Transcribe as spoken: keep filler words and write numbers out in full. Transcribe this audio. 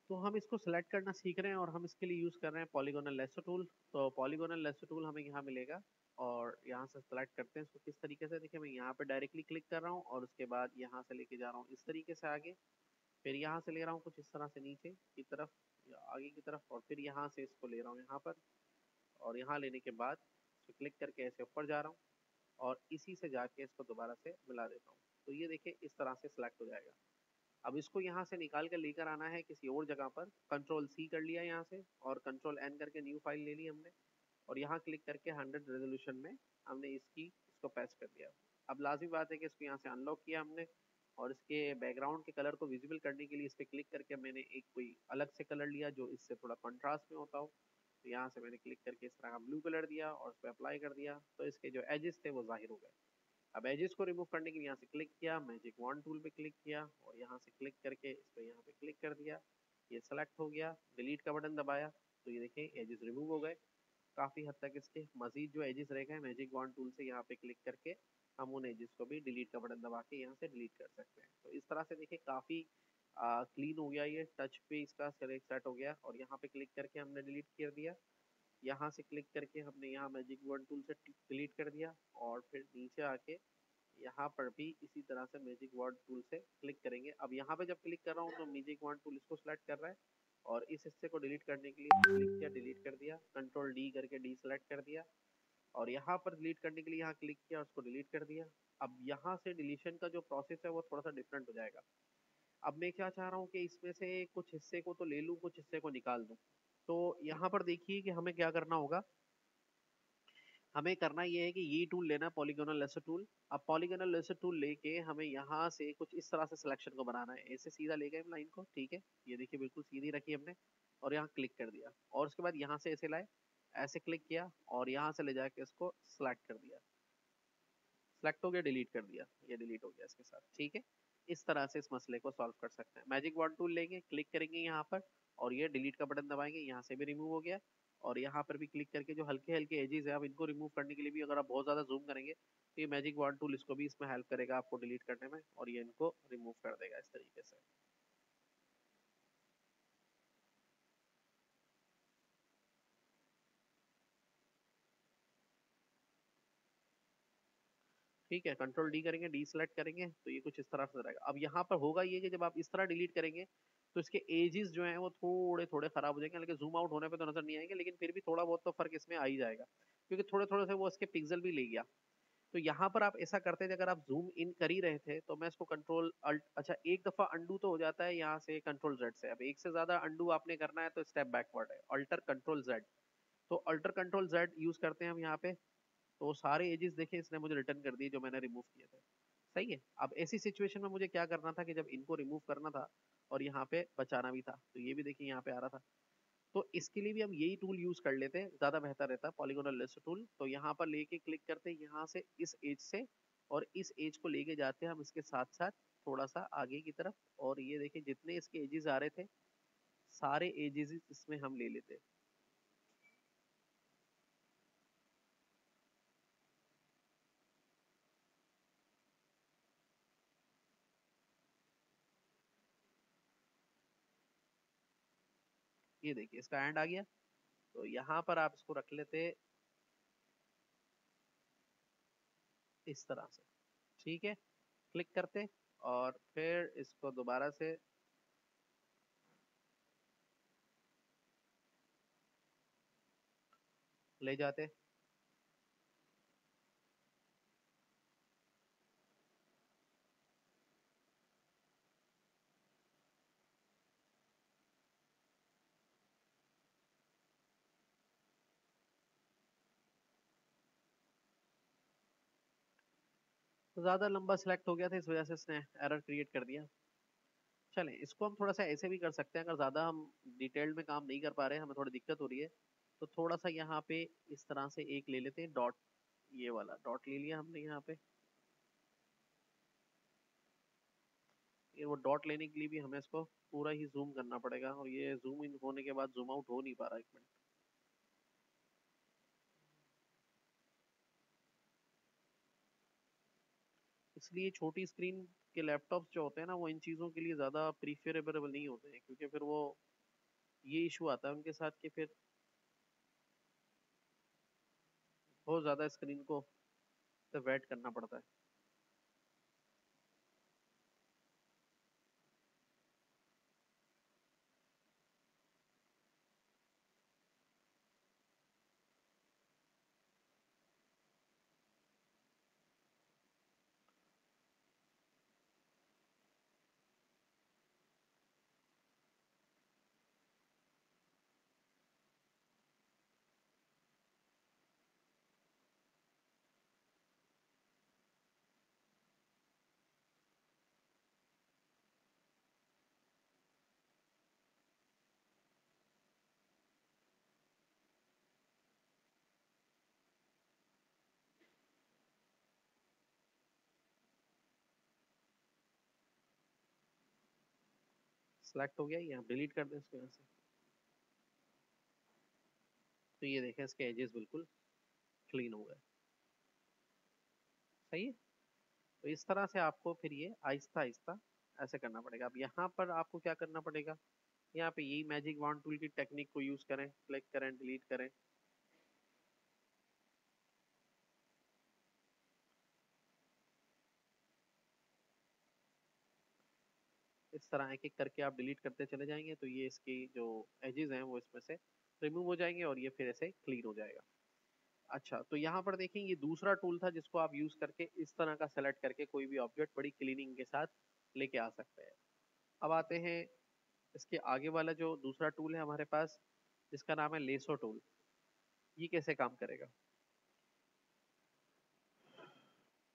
तो हम इसको सिलेक्ट करना सीख रहे हैं और हम इसके लिए यूज़ कर रहे हैं पॉलीगोनल लेसो टूल। तो पॉलीगोनल लेसो टूल हमें यहाँ मिलेगा और यहाँ से सिलेक्ट करते हैं इसको किस तरीके से। देखिए मैं यहाँ पे डायरेक्टली क्लिक कर रहा हूँ और उसके बाद यहाँ से लेके जा रहा हूँ इस तरीके से आगे, फिर यहाँ से ले रहा हूँ कुछ इस तरह से नीचे की तरफ या आगे की तरफ, और फिर यहाँ से इसको ले रहा हूँ यहाँ पर, और यहाँ लेने के बाद इसको क्लिक करके ऐसे ऊपर जा रहा हूँ और इसी से जाके इसको दोबारा से मिला देता हूँ। तो ये देखिए इस तरह से सिलेक्ट हो जाएगा। अब इसको यहाँ से निकाल कर लेकर आना है किसी और जगह पर। कंट्रोल सी कर लिया यहाँ से और कंट्रोल एन करके न्यू फाइल ले ली हमने, और यहाँ क्लिक करके हंड्रेड रेजोल्यूशन में हमने इसकी इसको पेस्ट कर दिया। अब लाजमी बात है कि इसको यहाँ से अनलॉक किया हमने, और इसके बैकग्राउंड के कलर को विजिबल करने के लिए इस पर क्लिक करके मैंने एक कोई अलग से कलर लिया जो इससे थोड़ा कंट्रास्ट में होता हो। तो यहाँ से मैंने क्लिक करके इस तरह का ब्लू कलर दिया और उस पर अप्लाई कर दिया, तो इसके जो एजेस थे वो जाहिर हो गए। अब एजेस को रिमूव करने के लिए यहाँ से क्लिक किया, मैजिक वॉन्ड टूल पे क्लिक किया और यहाँ से क्लिक करके इस पर यहाँ पे क्लिक कर दिया, ये सेलेक्ट हो गया। डिलीट का बटन दबाया तो ये देखिए एजेस रिमूव हो गए काफ़ी हद तक। इसके मजीद जो एजेस रह गए मैजिक वॉन्ड टूल से यहाँ पे क्लिक करके हम उन एजेस को भी डिलीट का बटन दबा के यहाँ से डिलीट कर सकते हैं। तो इस तरह से देखिए काफ़ी क्लीन हो गया ये, टच पे इसका सेट हो गया, और यहाँ पे क्लिक करके हमने डिलीट कर दिया। यहाँ से क्लिक करके हमने यहाँ मैजिक वॉन्ड टूल से डिलीट कर दिया, और फिर नीचे आके यहाँ पर भी इसी तरह से मैजिक वॉन्ड टूल से क्लिक करेंगे। अब यहाँ पे जब क्लिक कर रहा हूँ तो मैजिक वॉन्ड टूल इसको सेलेक्ट कर रहा है, और इस हिस्से को डिलीट करने के लिए क्लिक किया, डिलीट कर दिया, कंट्रोल डी करके डी सेलेक्ट कर दिया, और यहाँ पर डिलीट करने के लिए यहाँ क्लिक किया और उसको डिलीट कर दिया। अब यहाँ से डिलीशन का जो प्रोसेस है वो थोड़ा सा डिफरेंट हो जाएगा। अब मैं क्या चाह रहा हूँ कि इसमें से कुछ हिस्से को तो ले लूँ, कुछ हिस्से को निकाल दूँ। तो यहाँ पर देखिए कि हमें क्या करना होगा। हमें करना ये है कि ये टूल लेना, पॉलीगोनल लेसर टूल। अब पॉलीगोनल लेसर टूल लेके हमें यहाँ से कुछ इस तरह से सिलेक्शन को बनाना है। ऐसे सीधा ले गए लाइन को, ठीक है, ये देखिए बिल्कुल सीधी रखी हमने, और यहाँ क्लिक कर दिया, और उसके बाद यहाँ से ऐसे लाए, ऐसे क्लिक किया और यहाँ से ले जाके इसको सिलेक्ट कर दिया। सिलेक्ट हो गया, डिलीट कर दिया, ये डिलीट हो गया इसके साथ, ठीक है। इस तरह से इस मसले को सॉल्व कर सकते हैं। मैजिक वॉन्ड टूल लेंगे, क्लिक करेंगे यहाँ पर और ये डिलीट का बटन दबाएंगे, यहाँ से भी रिमूव हो गया। और यहाँ पर भी क्लिक करके जो हल्के हल्के एजेस है, आप इनको रिमूव करने के लिए भी अगर आप बहुत ज़्यादा जूम करेंगे तो ये मैजिक वॉन्ड टूल इसको भी इसमें हेल्प करेगा आपको डिलीट करने में, और ये इनको रिमूव कर देगा इस तरीके से। ठीक है, कंट्रोल डी करेंगे, डी सेलेक्ट करेंगे तो ये कुछ इस तरह से रहेगा। अब यहाँ पर होगा ये कि जब आप इस तरह डिलीट करेंगे तो इसके एजेस जो हैं वो थोड़े थोड़े खराब हो जाएंगे, लेकिन जूम आउट होने पे तो नजर नहीं आएंगे, लेकिन फिर भी थोड़ा बहुत तो फर्क इसमें आ ही जाएगा, क्योंकि थोड़े थोड़े से वो इसके पिक्सल भी ले गया। तो यहाँ पर आप ऐसा करते थे, अगर आप जूम इन कर ही रहे थे तो मैं इसको कंट्रोल अल्ट, अच्छा एक दफा अंडू तो हो जाता है यहाँ से कंट्रोल जेड से। अब एक से ज्यादा अंडू आपने करना है तो स्टेप बैकवर्ड है, अल्टर कंट्रोल जेड। तो अल्टर कंट्रोल जेड यूज करते हैं हम यहाँ पे। तो वो सारे एजेस देखे इसने मुझे रिटर्न कर दिए जो मैंने रिमूव किए थे। सही है। अब ऐसी सिचुएशन में मुझे क्या करना था कि जब इनको रिमूव करना था और यहाँ पे बचाना भी था, तो ये भी देखिए यहाँ पे आ रहा था। तो इसके लिए भी हम यही टूल यूज कर लेते हैं, ज्यादा बेहतर रहता है पॉलीगोनल लिस्ट टूल। तो यहाँ पर लेके क्लिक करते हैं यहाँ से इस एज से, और इस एज को लेके जाते हैं हम इसके साथ साथ थोड़ा सा आगे की तरफ, और ये देखिए जितने इसके एजेस आ रहे थे सारे एजेस इसमें हम ले लेते हैं। ये देखिए इसका एंड आ गया। तो यहाँ पर आप इसको रख लेते इस तरह से, ठीक है। क्लिक करते और फिर इसको दोबारा से ले जाते। तो ज़्यादा लंबा सिलेक्ट हो गया था, इस वजह से इसने एरर क्रिएट कर दिया। चलें, इसको हम थोड़ा सा ऐसे भी कर सकते हैं, अगर ज़्यादा हम डिटेल्ड में काम नहीं कर पा रहे हैं, हमें थोड़ी दिक्कत हो रही है, तो थोड़ा सा यहाँ पे इस तरह से एक ले लेते हैं डॉट। ये वाला डॉट ले लिया हमने यहाँ पे। ये वो डॉट लेने के लिए भी हमें इसको पूरा ही जूम करना पड़ेगा, और ये जूम इन होने के बाद जूम आउट हो नहीं पा रहा। एक मिनट, इसलिए छोटी स्क्रीन के लैपटॉप्स जो होते हैं ना वो इन चीज़ों के लिए ज़्यादा प्रीफरेबल नहीं होते हैं, क्योंकि फिर वो ये इशू आता है उनके साथ कि फिर बहुत ज़्यादा स्क्रीन को वेट करना पड़ता है। सेलेक्ट हो गया, ये आप डिलीट कर दें इसको यहाँ से। तो ये देखें इसके एजेस बिल्कुल क्लीन हो गए। सही है। तो इस तरह से आपको फिर ये आहिस्ता आहिस्ता ऐसे करना पड़ेगा। अब यहाँ पर आपको क्या करना पड़ेगा, यहाँ पे यही मैजिक वॉन्ड टूल की टेक्निक को यूज करें, क्लिक करें, डिलीट करें। इस तरह एक एक करके आप डिलीट करते चले जाएंगे तो ये इसकी जो एजेस हैं वो इसमें से रिमूव हो जाएंगे और ये फिर ऐसे क्लीन हो जाएगा। अच्छा, तो यहाँ पर देखें ये दूसरा टूल था जिसको आप यूज करके इस तरह का सेलेक्ट करके कोई भी ऑब्जेक्ट बड़ी क्लीनिंग के साथ लेके आ सकते हैं। अब आते हैं इसके आगे वाला जो दूसरा टूल है हमारे पास, जिसका नाम है लेसो टूल। ये कैसे काम करेगा।